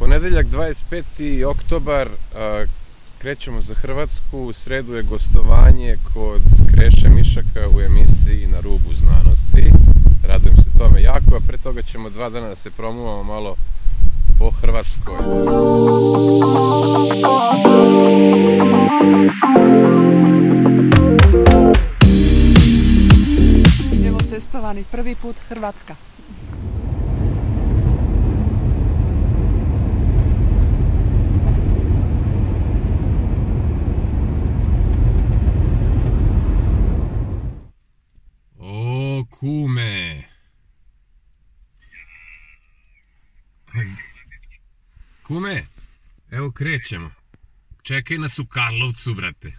Ponedeljak 25. oktobar, krećemo za Hrvatsku, u sredu je gostovanje kod Kreše Mišaka u emisiji Na rubu znanosti. Radujem se tome jako, a pre toga ćemo 2 dana da se promuvamo malo po Hrvatskoj. Evo cestovani, prvi put Hrvatska. O, kume! Kume, evo krećemo. Čekaj nas u Karlovcu, brate.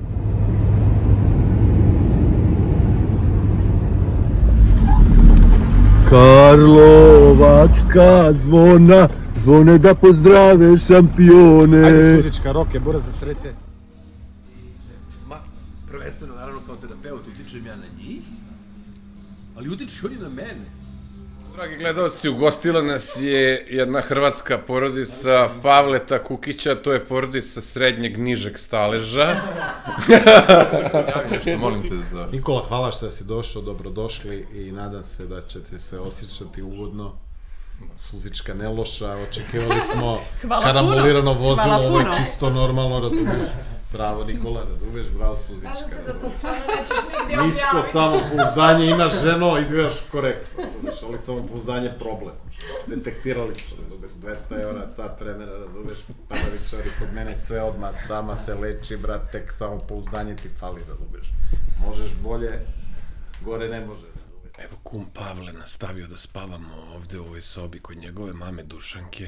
Karlovačka zvona, zvone da pozdrave šampione. Ajde Suzička, roke, buraz da srece. Ma, prvenstveno naravno kao terapeut utičem ja na njih, ali utiču oni na mene. Dragi gledalci, ugostila nas je jedna hrvatska porodica Pavleta Kukića, to je porodica srednjeg nižeg staleža. Javi nešto, molim te za... Nikola, hvala što si došao, dobrodošli i nadam se da ćete se osjećati ugodno. Suzička ne loša, očekivali smo karambolirano vozilo, ovo je čisto normalno, razumiješ? Bravo Nikola, razumiješ, bravo Suzička. Kažu se da to stvarno nećeš nigdje objaviti. Nisko samopouzdanje, imaš ženo, izgledaš korektno, razumiješ, ali samopouzdanje je problem. Detektirali smo, razumiješ, 200 € sat vremena, razumiješ, padavičari kod mene sve odmah, sama se leči, brat, tek samopouzdanje ti fali, razumiješ. Možeš bolje, gore ne može. Evo kum Pavle nastavio da spavamo ovde u ovoj sobi kod njegove mame Dušanke.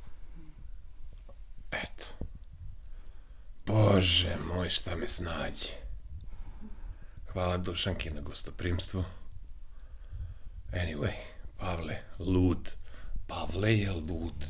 Eto. Bože moj, šta me snađe. Hvala Dušanki na gostoprimstvu. Anyway, Pavle, lud. Pavle je lud.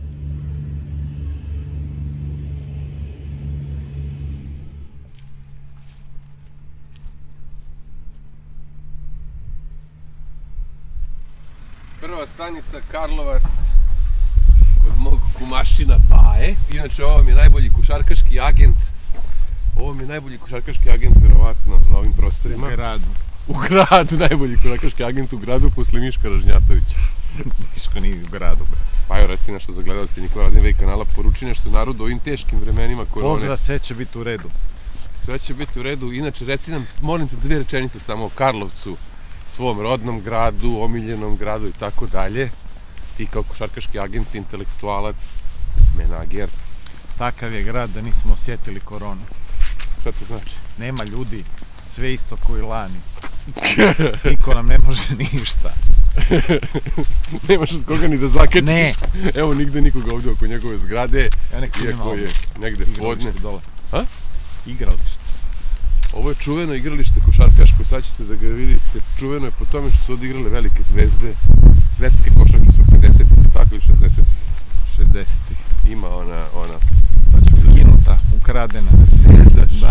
Prva stanica Karlovac kod mog kumašina Paje. Inače, ovo mi je najbolji košarkaški agent. Ovo mi je najbolji košarkaški agent, verovatno, na ovim prostorima. U gradu. U gradu, najbolji košarkaški agent u gradu posle Miška Ražnjatovića. Miško nije u gradu, bre. Pa evo, reci nešto za gledalce Nikola Radin kanala, poruči nešto narodu o ovim teškim vremenima korone. Pozdrav, sve će biti u redu. Sve će biti u redu. Inače, reci nam, molim te 2 rečenice samo o Karlovcu, tvom rodnom gradu, omiljenom gradu i tako dalje. Ti kao košarkaški agent, intelektualac, menager. Takav je grad da nismo osjetili koronu. Šta to znači? Nema ljudi, sve isto koji lani. Niko nam ne može ništa. Nemaš od koga ni da zakačiš. Ne. Evo, nigde nikoga ovde oko njegove zgrade. Ja neko iako je negde podne. Dole. A? Igralište. Ovo je čuveno igralište košarkaško, sad ćete da ga vidite. Čuveno je po tome što su odigrale velike zvezde. Svetske košarke su 50-ih, tako ili 60-ih? 60-ih. Ima ona... Skinuta, ukradena. Zezač. Da.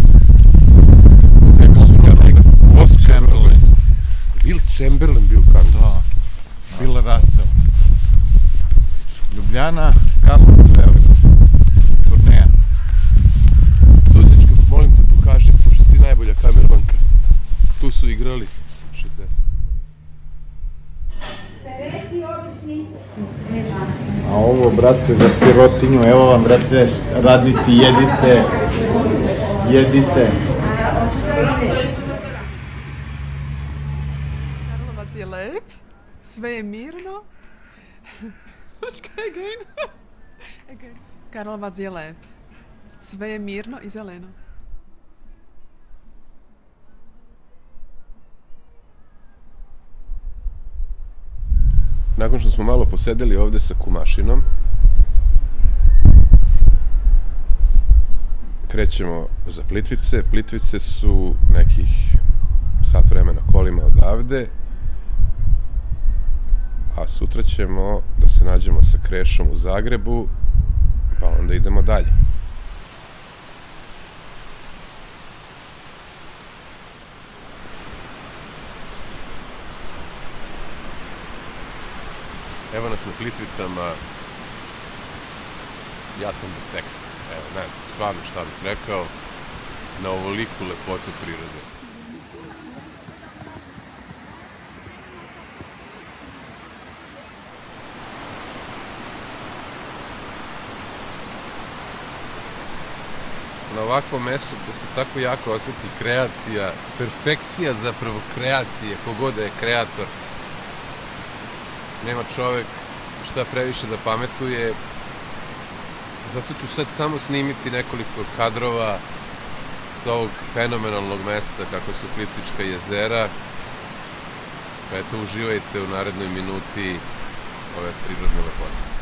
Oscar Chamberlain. Will Chamberlain bio u Karlovcu. Da. Bill Russell. Ljubljana, Karlovac, Beograd. Turneja. Suzička, molim te pokaži, pošto si najbolja kamermanka. Tu su igrali 60. A ovo, brate, za sirotinju, evo vam, brate, radnici, jedite. Jedite. Karlovac je lep, sve je mirno. Again. Karlovac je lep, sve je mirno i zeleno. Nakon što smo malo posedeli ovde sa kumašinom, krećemo za Plitvice. Plitvice su nekih sat vremena kolima odavde, a sutra ćemo da se nađemo sa Krešom u Zagrebu, pa onda idemo dalje. Evo nas na Plitvicama, ja sam bez teksta. Evo, ne znam, stvarno šta bih rekao na ovoliku lepotu prirode. Na ovakvom mestu gde se tako jako osjeti kreacija, perfekcija zapravo kreacije, kogod da je kreator. Nema čovek šta previše da pametuje, zato ću sad samo snimiti nekoliko kadrova sa ovog fenomenalnog mesta kako su Plitvička jezera. Pa eto, uživajte u narednoj minuti ove prirodne lepote.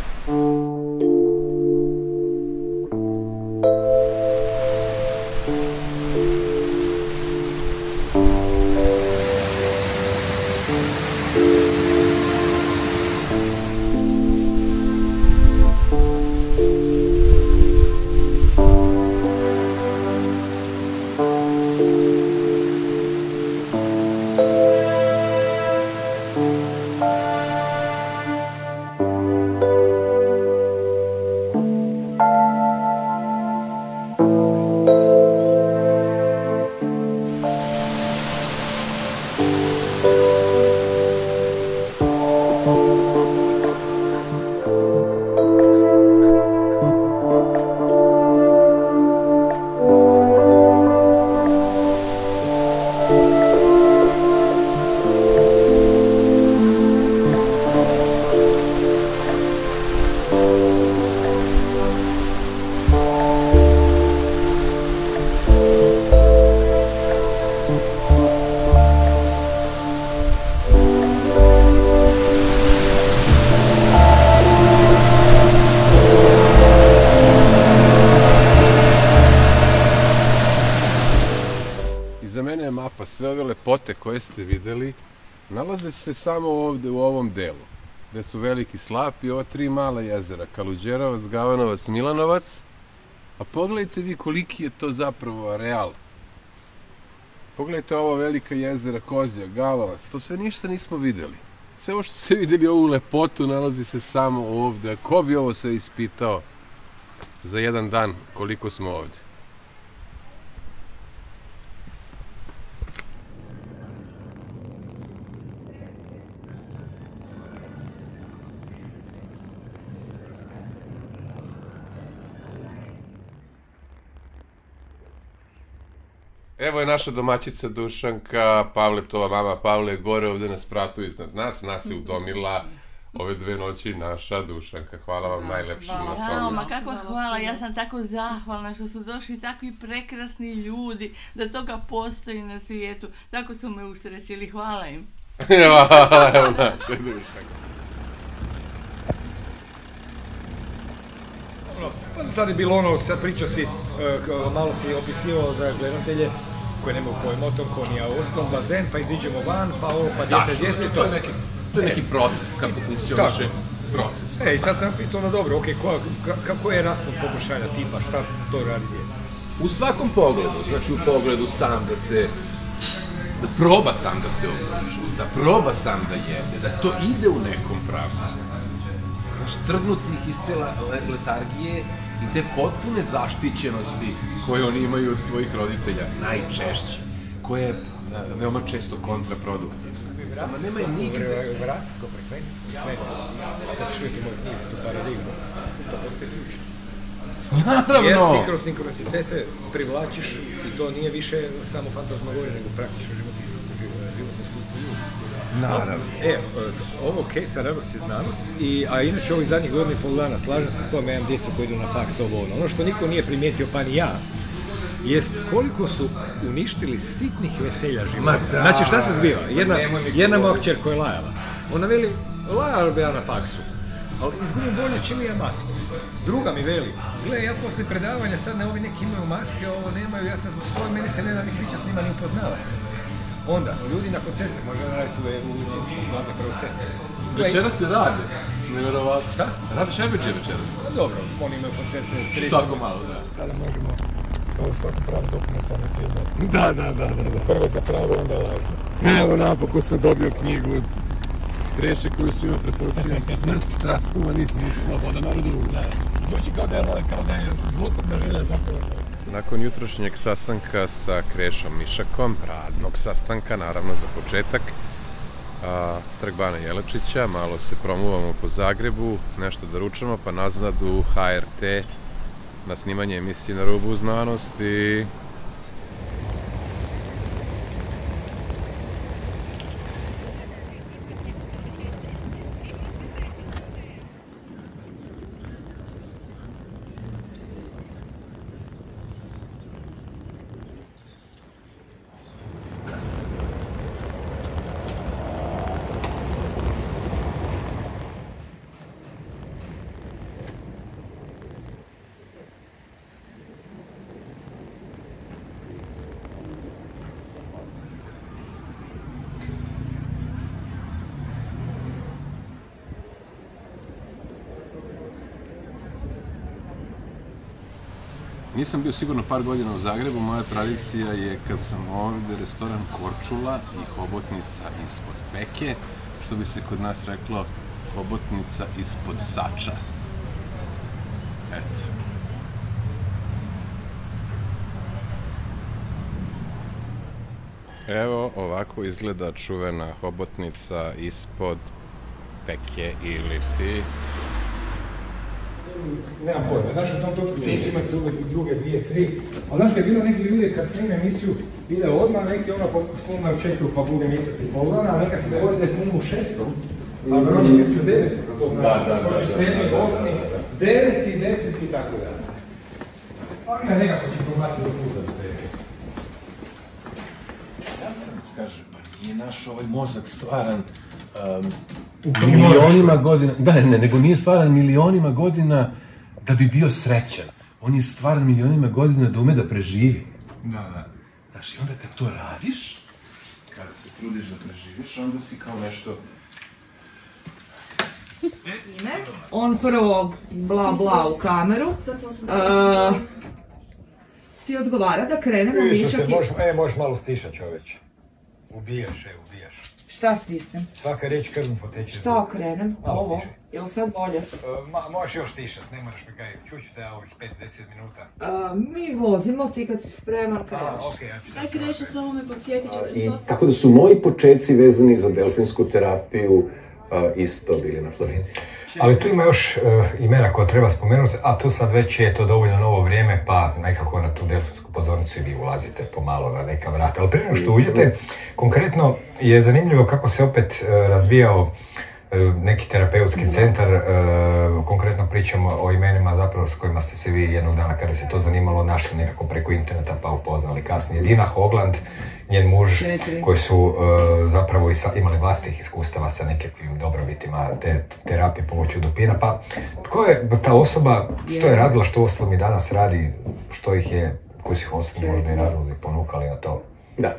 Za mene je mapa, sve ove lepote koje ste videli nalaze se samo ovde u ovom delu, gde su Veliki Slap i ova 3 mala jezera, Kaluđerovac, Gavanovac, Milanovac, a pogledajte vi koliki je to zapravo areal. Pogledajte ovo velika jezera, Kozja, Galovac, to sve ništa nismo videli. Sve ovo što ste videli, ovu lepotu, nalazi se samo ovde, a ko bi ovo sve ispitao za jedan dan koliko smo ovde? Evo je naša domaćica Dušanka, Pavletova mama. Pavle je gore ovde na spratu iznad nas. Nas je udomila ove 2 noći naša Dušanka. Hvala vam najlepše na tome. Jao, ma kakva hvala, ja sam tako zahvalna što su došli takvi prekrasni ljudi, da toga postoji na svijetu. Tako su me usrećili, hvala im. Hvala, evo naša Dušanka. Pa sad je bilo ono, sad pričao si, malo si opisivao za gledatelje koji nemaju pojma o tom, ko nije osnov, bazen, pa iziđemo van, pa ovo, pa djece, to je neki proces, kako funkcioniše proces. I sad sam pitao, no dobro, okej, kako je raspon poboljšanja tipa, šta to radi djeca? U svakom pogledu, znači u pogledu sam da proba sam da se oblaži, da proba sam da jede, da to ide u nekom pravcu. Trgnutih iz te letargije i te potpune zaštićenosti koje oni imaju od svojih roditelja, najčešće, koje je veoma često kontraproduktivno. Vibracijsko-frekvencijsko sve, ako ćeš vidjeti u mojoj knjizi tu paradigmu, to postoji ključno. Naravno! Jer ti kroz sinkronicitete privlačiš i to nije više samo fantazmagorija, nego praktično životno iskustvo ljudi. Naravno. Ovo sa radost je znanost, a inače ovih zadnjih godina i pol dana, slažem se s tom, ja imam djecu koji idu na faks, ono što niko nije primijetio, pa ni ja, jest koliko su uništili sitnih veselja života. Znači šta se zbiva? Jedna moja kćer koja je lajala. Ona veli, lajala bi ja na faksu, ali izgubim bolje čim imam masku. Druga mi veli, gle, ja posle predavanja sad ovi neki imaju maske, ovo nemaju, ja sam zbog svoje, meni se ne da mi priča s njima ni upoznavac. Onda, ljudi na koncerte, možda raditi u Visinskom, glavni producent. Večeras se radi, nevjerovatno. Šta? Radiš najbeđe večeras? Dobro, oni imaju koncerte srećno. Svako malo, da. Sada možemo, ovo svako pravo dokumentarno film. Da. Prvo za pravo, onda lažno. Evo, napokon sam dobio knjigu od Kreše koju svima preporučujem smrt, strast, humanizam i sloboda narodu. Zvuči kao da je zlotna želja zapravo. Nakon jutrošnjeg sastanka sa Krešom Mišakom, radnog sastanka, naravno za početak, Trg Bana Jelačića, malo se promuvamo po Zagrebu, nešto da ručamo, pa nazad u HRT na snimanje emisije Na rubu znanosti. Nisam bio sigurno par godina u Zagrebu, moja tradicija je kad sam ovdje restoran Korčula i hobotnica ispod peke, što bi se kod nas reklo hobotnica ispod sača. Eto. Evo ovako izgleda čuvena hobotnica ispod peke ili ti... Nemam pojma, znaš u tom toku ćeš imati uvijek druge, dvije, tri, ali znaš kad je bilo neki ljudi kad snime emisiju, bile odmah neki snimaju 4 pa bude mjesec i pol dana, a neka se dogodi da je snimu u 6. A vrlo priču 9, to znači, skočiš 7, 8, 9 i 10 i tako dalje. Pa ima nekako će informacije do puta do tebe. Ja sam, kažem, pa nije naš ovaj mozak stvaran milionima godina, nego nije stvaran milionima godina da bi bio srećan. On je stvaran milionima godina da ume da preživi. Da. Znaš, i onda kad to radiš, kada se trudiš da preživiš, onda si kao nešto... On prvo bla bla u kameru. Ti odgovara da krenemo Mišak i... Možeš malo stišat čoveče. Ubijaš. Šta stisnem? Svaka riječ krvno poteče. Šta okrenem? Ovo? Jel sad bolje? Možeš još stišat, ne moraš mi kaj. Čuću te ovih 5-10 minuta. Mi vozimo, ti kad si spreman kreneš. Aj Krešo, samo me podsjeti 48. Tako da su moji početci vezani za delfinsku terapiju isto bili na Floridi. Ali tu ima još imena koja treba spomenuti, a tu sad već je to dovoljno novo vrijeme, pa nekako na tu delfinsku pozornicu i vi ulazite pomalo na neka vrata. Ali prije nego što uđete, konkretno je zanimljivo kako se opet razvijao neki terapeutski centar, konkretno pričamo o imenima zapravo s kojima ste se vi jednog dana, kada se to zanimalo, našli nekako preko interneta pa upoznali kasnije. Dina Hogland, njen muž, koji su zapravo imali vlastitih iskustava sa nekakvim dobrobitima te terapije pomoću dupina. Pa tko je ta osoba, što je radila, što osnovno i danas radi, što ih je, koji su ih osnovno možda i razlozi ponukali na to? Da.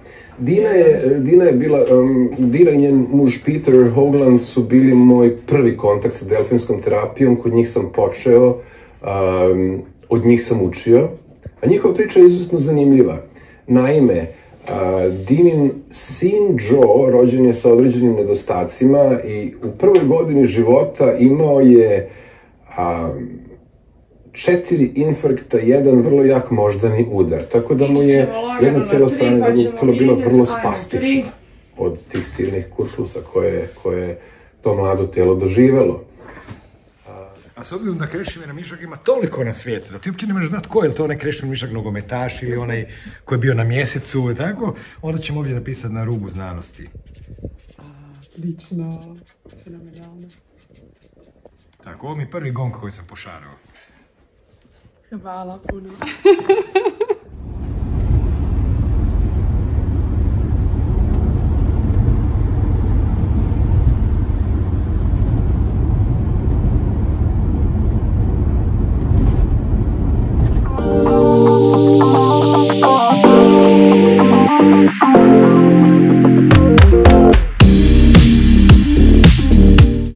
Dina i njen muž Peter Hogland su bili moj prvi kontakt sa delfinskom terapijom, kod njih sam počeo, od njih sam učio, a njihova priča je izuzetno zanimljiva. Naime, Dinin sin Joe rođen je sa određenim nedostacima i u prvoj godini života imao je 4 infarkta, 1 vrlo jak moždani udar, tako da mu je jedna cijela strana telo bila vrlo spastična od tih silnih kuršlusa koje to mlado telo doživelo. A s obzirom da Krešimir Mišak ima toliko na svijetu, da ti uopće ne možeš znati ko je to onaj Krešimir Mišak nogometaš ili onaj koji je bio na mjesecu i tako, onda ćemo ovdje napisati Na rubu znanosti. Lično, fenomenalno. Tako, ovo mi je prvi gong koji sam pošarao. Hvala puno.